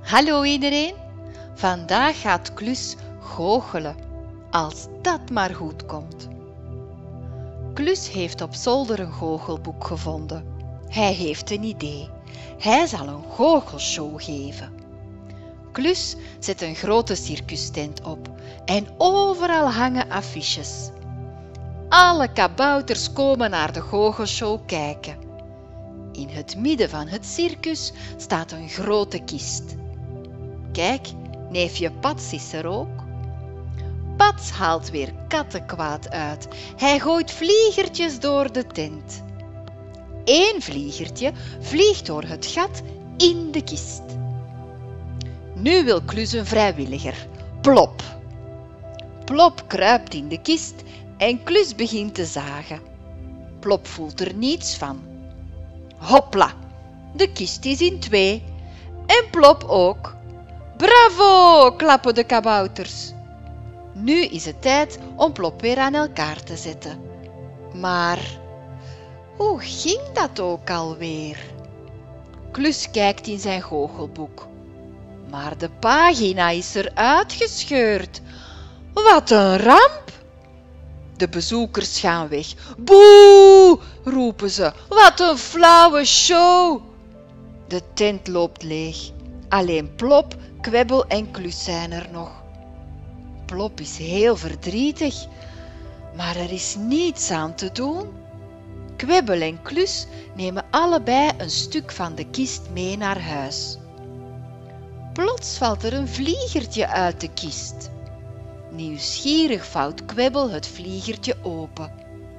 Hallo iedereen, vandaag gaat Klus goochelen, als dat maar goed komt. Klus heeft op zolder een goochelboek gevonden. Hij heeft een idee. Hij zal een goochelshow geven. Klus zet een grote circustent op en overal hangen affiches. Alle kabouters komen naar de goochelshow kijken. In het midden van het circus staat een grote kist. Kijk, neefje Pats is er ook. Pats haalt weer kattenkwaad uit. Hij gooit vliegertjes door de tent. Eén vliegertje vliegt door het gat in de kist. Nu wil Klus een vrijwilliger. Plop! Plop kruipt in de kist en Klus begint te zagen. Plop voelt er niets van. Hopla! De kist is in twee. En Plop ook. Bravo! Klappen de kabouters. Nu is het tijd om Plop weer aan elkaar te zetten. Maar hoe ging dat ook alweer? Klus kijkt in zijn goochelboek. Maar de pagina is er uitgescheurd. Wat een ramp! De bezoekers gaan weg. Boe! Roepen ze. Wat een flauwe show! De tent loopt leeg. Alleen Plop, Kwebbel en Klus zijn er nog. Plop is heel verdrietig, maar er is niets aan te doen. Kwebbel en Klus nemen allebei een stuk van de kist mee naar huis. Plots valt er een vliegertje uit de kist. Nieuwsgierig vouwt Kwebbel het vliegertje open.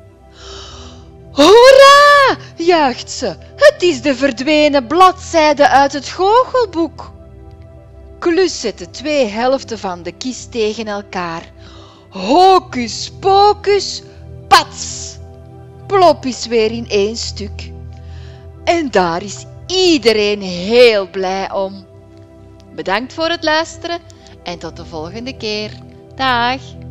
Hoera! Juicht ze. Het is de verdwenen bladzijde uit het goochelboek. Klus zet de twee helften van de kist tegen elkaar. Hocus pocus, pats! Plop is weer in één stuk. En daar is iedereen heel blij om. Bedankt voor het luisteren en tot de volgende keer. Dag!